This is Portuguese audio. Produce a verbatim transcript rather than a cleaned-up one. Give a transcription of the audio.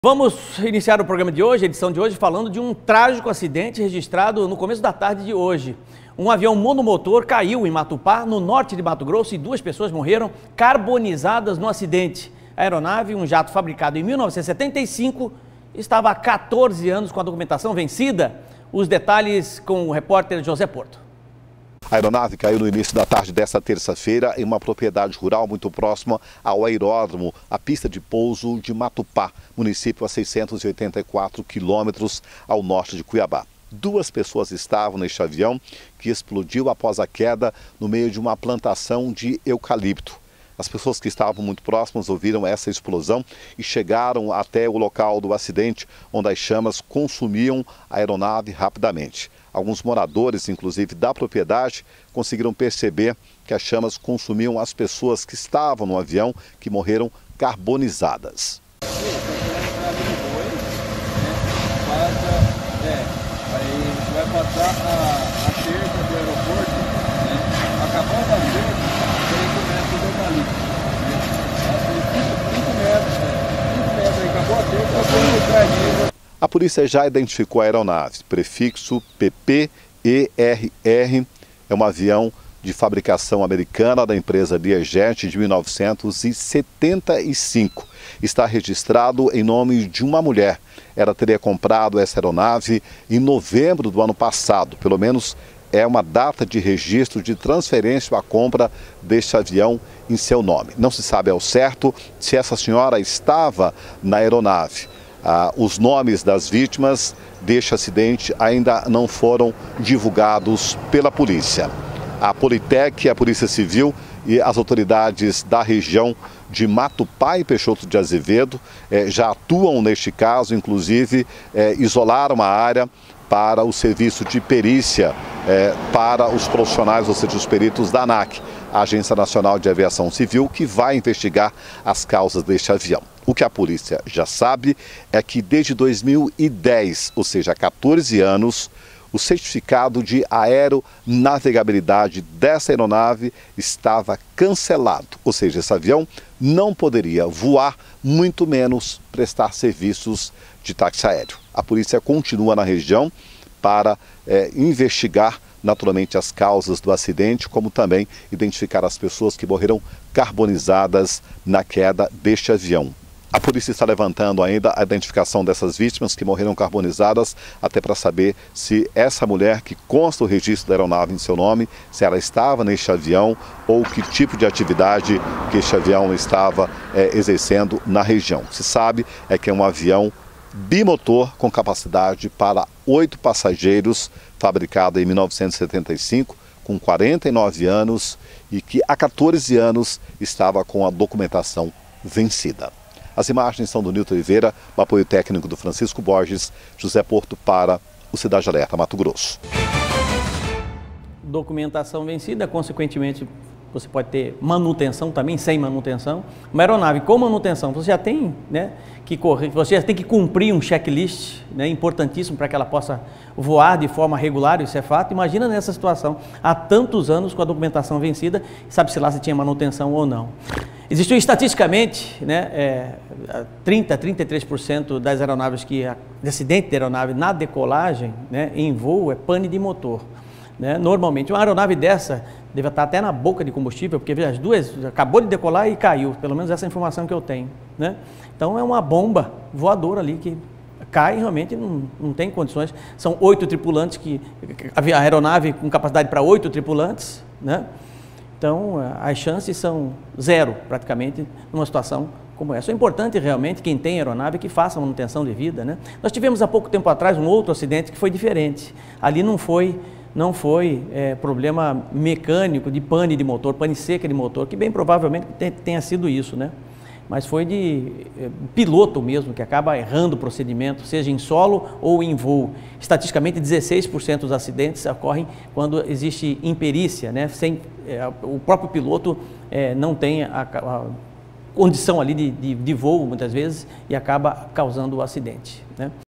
Vamos iniciar o programa de hoje, a edição de hoje, falando de um trágico acidente registrado no começo da tarde de hoje. Um avião monomotor caiu em Matupá, no norte de Mato Grosso, e duas pessoas morreram carbonizadas no acidente. A aeronave, um jato fabricado em mil novecentos e setenta e cinco, estava há quatorze anos com a documentação vencida. Os detalhes com o repórter José Porto. A aeronave caiu no início da tarde desta terça-feira em uma propriedade rural muito próxima ao aeródromo, a pista de pouso de Matupá, município a seiscentos e oitenta e quatro quilômetros ao norte de Cuiabá. Duas pessoas estavam neste avião que explodiu após a queda no meio de uma plantação de eucalipto. As pessoas que estavam muito próximas ouviram essa explosão e chegaram até o local do acidente, onde as chamas consumiam a aeronave rapidamente. Alguns moradores, inclusive da propriedade, conseguiram perceber que as chamas consumiam as pessoas que estavam no avião, que morreram carbonizadas. Vai passar a, a cerca do aeroporto, né? Acabando a cerca, aí começa o eucalipto. cinco metros, cinco metros, aí acabou a cerca, acabou o jardim. A polícia já identificou a aeronave, prefixo P P E R R, é um avião de fabricação americana da empresa Learjet de mil novecentos e setenta e cinco. Está registrado em nome de uma mulher. Ela teria comprado essa aeronave em novembro do ano passado, pelo menos é uma data de registro de transferência à compra deste avião em seu nome. Não se sabe ao certo se essa senhora estava na aeronave. Ah, os nomes das vítimas deste acidente ainda não foram divulgados pela polícia. A Politec, a Polícia Civil e as autoridades da região de Matupá e Peixoto de Azevedo eh, já atuam neste caso, inclusive eh, isolaram a área para o serviço de perícia eh, para os profissionais, ou seja, os peritos da ANAC, a Agência Nacional de Aviação Civil, que vai investigar as causas deste avião. O que a polícia já sabe é que desde dois mil e dez, ou seja, há quatorze anos, o certificado de aeronavegabilidade dessa aeronave estava cancelado, ou seja, esse avião não poderia voar, muito menos prestar serviços de táxi aéreo. A polícia continua na região para é, investigar naturalmente as causas do acidente, como também identificar as pessoas que morreram carbonizadas na queda deste avião. A polícia está levantando ainda a identificação dessas vítimas que morreram carbonizadas, até para saber se essa mulher que consta o registro da aeronave em seu nome, se ela estava neste avião ou que tipo de atividade que este avião estava é, exercendo na região. Se sabe é que é um avião bimotor com capacidade para oito passageiros, fabricado em mil novecentos e setenta e cinco, com quarenta e nove anos e que há quatorze anos estava com a documentação vencida. As imagens são do Nilton Oliveira, o apoio técnico do Francisco Borges, José Porto para o Cidade Alerta, Mato Grosso. Documentação vencida, consequentemente você pode ter manutenção também, sem manutenção. Uma aeronave com manutenção, você já tem, né, que correr, você já tem que cumprir um checklist, né, importantíssimo para que ela possa voar de forma regular, isso é fato. Imagina nessa situação, há tantos anos com a documentação vencida, sabe-se lá se tinha manutenção ou não. Existiu estatisticamente, né, é, trinta, trinta e três por cento das aeronaves que, de acidente de aeronave na decolagem, né, em voo, é pane de motor. Né? Normalmente, uma aeronave dessa deve estar até na boca de combustível, porque veja, as duas acabou de decolar e caiu, pelo menos essa informação que eu tenho. Né? Então é uma bomba voadora ali que cai, realmente não, não tem condições. São oito tripulantes, que a aeronave com capacidade para oito tripulantes, né? Então as chances são zero praticamente numa situação como essa. É importante realmente quem tem aeronave que faça a manutenção devida. Né? Nós tivemos há pouco tempo atrás um outro acidente que foi diferente. Ali não foi Não foi é, problema mecânico de pane de motor, pane seca de motor, que bem provavelmente tenha sido isso, né? Mas foi de é, piloto mesmo, que acaba errando o procedimento, seja em solo ou em voo. Estatisticamente, dezesseis por cento dos acidentes ocorrem quando existe imperícia, né? Sem, é, o próprio piloto é, não tem a, a condição ali de, de, de voo, muitas vezes, e acaba causando o acidente, né?